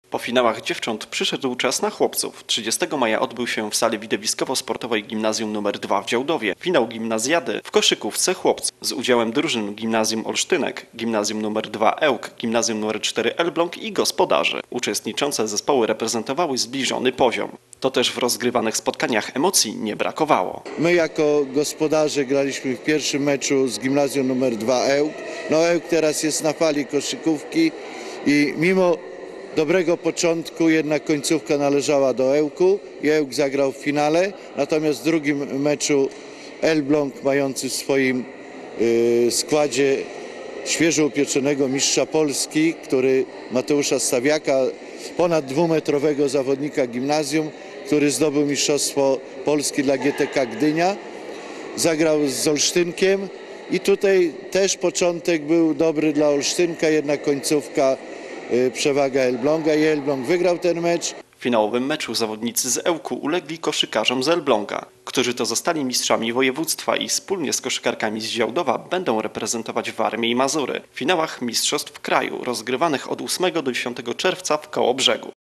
Po finałach dziewcząt przyszedł czas na chłopców. 30 maja odbył się w sali widowiskowo-sportowej Gimnazjum nr 2 w Działdowie finał gimnazjady w koszykówce chłopców z udziałem drużyn Gimnazjum Olsztynek, Gimnazjum nr 2 Ełk, Gimnazjum nr 4 Elbląg i gospodarzy. Uczestniczące zespoły reprezentowały zbliżony poziom. To też w rozgrywanych spotkaniach emocji nie brakowało. My jako gospodarze graliśmy w pierwszym meczu z Gimnazjum nr 2 Ełk. Ełk teraz jest na fali koszykówki i mimo dobrego początku jednak końcówka należała do Ełku i Ełk zagrał w finale. Natomiast w drugim meczu Elbląg, mający w swoim składzie świeżo upieczonego mistrza Polski, Mateusza Stawiaka, ponad dwumetrowego zawodnika gimnazjum, który zdobył mistrzostwo Polski dla GTK Gdynia, zagrał z Olsztynkiem i tutaj też początek był dobry dla Olsztynka, jednak końcówka przewaga Elbląga i Elbląg wygrał ten mecz. W finałowym meczu zawodnicy z Ełku ulegli koszykarzom z Elbląga, którzy to zostali mistrzami województwa i wspólnie z koszykarkami z Działdowa będą reprezentować Warmię i Mazury w finałach mistrzostw kraju rozgrywanych od 8 do 10 czerwca w Kołobrzegu.